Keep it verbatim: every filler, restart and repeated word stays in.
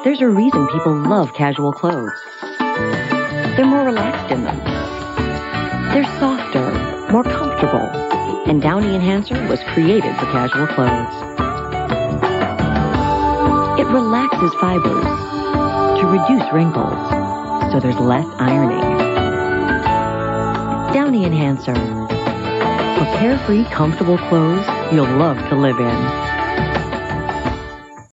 There's a reason people love casual clothes. They're more relaxed in them. They're softer, more comfortable, and Downy Enhancer was created for casual clothes. It relaxes fibers to reduce wrinkles, so there's less ironing. Downy Enhancer. For carefree, comfortable clothes you'll love to live in.